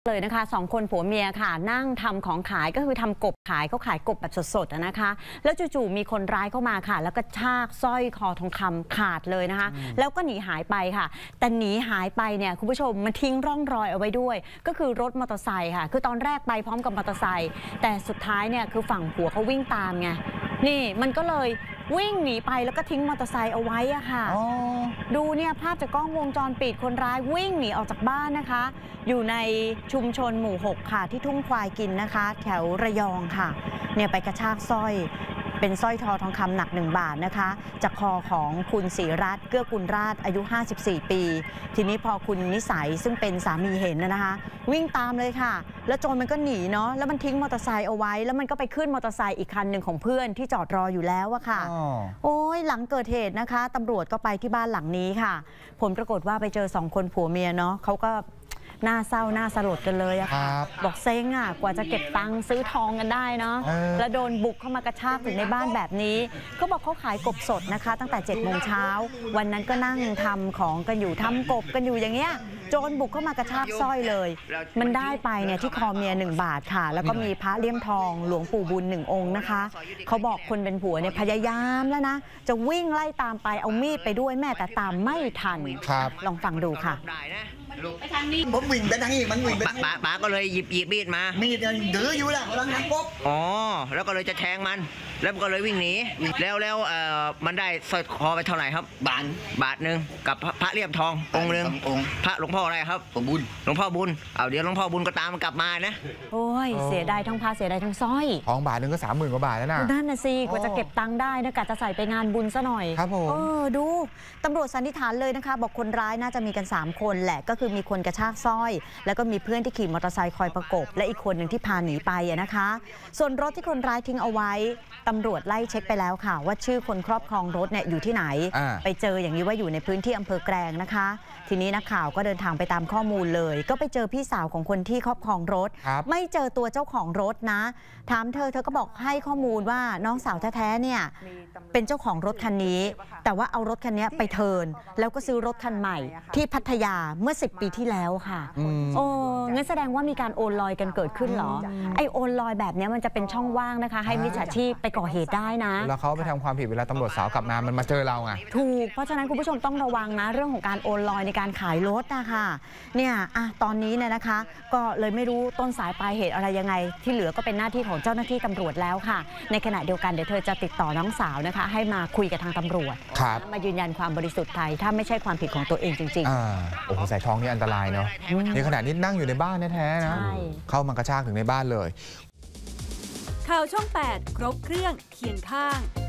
เลยนะคะสองคนผัวเมียค่ะนั่งทำของขายก็คือทำกบขายเขาขายกบแบบสดๆนะคะแล้วจู่ๆมีคนร้ายเข้ามาค่ะแล้วก็ชากสร้อยคอทองคำขาดเลยนะคะแล้วก็หนีหายไปค่ะแต่หนีหายไปเนี่ยคุณผู้ชมมันทิ้งร่องรอยเอาไว้ด้วยก็คือรถมอเตอร์ไซค์ค่ะคือตอนแรกไปพร้อมกับมอเตอร์ไซค์แต่สุดท้ายเนี่ยคือฝั่งผัวเขาวิ่งตามไงนี่มันก็เลยวิ่งหนีไปแล้วก็ทิ้งมอเตอร์ไซค์เอาไว้อะค่ะดูเนี่ยภาพจากกล้องวงจรปิดคนร้ายวิ่งหนีออกจากบ้านนะคะอยู่ในชุมชนหมู่ 6 ค่ะที่ทุ่งควายกินนะคะแถวระยองค่ะเนี่ยไปกระชากสร้อยเป็นสร้อยทอทองคำหนัก1 บาทนะคะจากคอของคุณศรีรัตน์เกื้อกุลราชอายุ54 ปีทีนี้พอคุณนิสัยซึ่งเป็นสามีเห็นนะคะวิ่งตามเลยค่ะแล้วโจรมันก็หนีเนาะแล้วมันทิ้งมอเตอร์ไซค์เอาไว้แล้วมันก็ไปขึ้นมอเตอร์ไซค์อีกคันหนึ่งของเพื่อนที่จอดรออยู่แล้วอะค่ะโอ้ยหลังเกิดเหตุนะคะตำรวจก็ไปที่บ้านหลังนี้ค่ะผลปรากฏว่าไปเจอ2 คนผัวเมียเนาะเขาก็หน้าเศร้าหน้าสลดกันเลยอะค่ะบอกเซ็งอะกว่าจะเก็บตังค์ซื้อทองกันได้เนาะแล้วโดนบุกเข้ามากระชากถึงในบ้านแบบนี้ก็บอกเขาขายกบสดนะคะตั้งแต่7 โมงเช้าวันนั้นก็นั่งทำของกันอยู่ทำกบกันอยู่อย่างเงี้ยโจรบุกเข้ามากระชากสร้อยเลยมันได้ไปเนี่ยที่คอเมีย1 บาทค่ะแล้วก็มีพระเลี่ยมทองหลวงปู่บุญ1 องค์นะคะเขาบอกคนเป็นผัวเนี่ยพยายามแล้วนะจะวิ่งไล่ตามไปเอามีดไปด้วยแม่แต่ตามไม่ทันลองฟังดูค่ะไปทางนี้ผมวิ่งไปทางนี้มันวิ่งไปป๋าก็เลยหยิบมีดมามีดดื้ออยู่แล้วกำลังนั่งปุ๊บอ๋อแล้วก็เลยจะแทงมันแล้วก็เลยวิ่งหนีแล้วมันได้สร้อยคอไปเท่าไหร่ครับบาทหนึ่งกับพระเลี่ยมทององค์หนึ่งพระหลวงพ่ออะไรครับบุญหลวงพ่อบุญเอาเดี๋ยวหลวงพ่อบุญก็ตามมันกลับมานะโอ้ยเสียดายทั้งพระเสียดายทั้งสร้อยทองบาทหนึ่งก็30,000 กว่าบาทแล้วนะนั่นน่ะสิกว่าจะเก็บตังค์ได้นะกะจะใส่ไปงานบุญซะหน่อยครับผมดูตำรวจสันนิษฐานเลยนะคะบอกคนร้ายน่าจะมีกัน3 คนแหละก็คือมีคนกระชากสร้อยแล้วก็มีเพื่อนที่ขี่มอเตอร์ไซค์คอยประกบและอีกคนหนึ่งที่พาหนีไปนะคะส่วนรถที่คนร้ายทิ้งเอาไว้ตำรวจไล่เช็คไปแล้วค่ะว่าชื่อคนครอบครองรถเนี่ยอยู่ที่ไหนไปเจออย่างนี้ว่าอยู่ในพื้นที่อำเภอแกลงนะคะทีนี้นักข่าวก็เดินทางไปตามข้อมูลเลยก็ไปเจอพี่สาวของคนที่ครอบครองรถไม่เจอตัวเจ้าของรถนะถามเธอก็บอกให้ข้อมูลว่าน้องสาวแท้ๆเนี่ยเป็นเจ้าของรถคันนี้แต่ว่าเอารถคันนี้ไปเทิร์นแล้วก็ซื้อรถคันใหม่ที่พัทยาเมื่อ10 ปีที่แล้วค่ะงั้นแสดงว่ามีการโอนลอยกันเกิดขึ้นเหรอไอโอนลอยแบบนี้มันจะเป็นช่องว่างนะคะให้มิจฉาชีพไปก่อเหตุได้นะแล้วเขาไปทำความผิดเวลาตำรวจสาวกลับมามันมาเจอเราไงถูกเพราะฉะนั้นคุณผู้ชมต้องระวังนะเรื่องของการโอนลอยในการขายรถนะคะเนี่ยตอนนี้เนี่ยนะคะก็เลยไม่รู้ต้นสายปลายเหตุอะไรยังไงที่เหลือก็เป็นหน้าที่ของเจ้าหน้าที่ตำรวจแล้วค่ะในขณะเดียวกันเดี๋ยวเธอจะติดต่อน้องสาวนะคะให้มาคุยกับทางตำรวจมายืนยันความบริสุทธิ์ใจถ้าไม่ใช่ความผิดของตัวเองจริงๆโอ้โหใส่ทองนี่อันตรายเนาะในขณะนี้นั่งอยู่ในบ้านแท้ๆนะเข้ามากระชากถึงในบ้านเลยข่าวช่อง 8 ครบเครื่องเคียงข้าง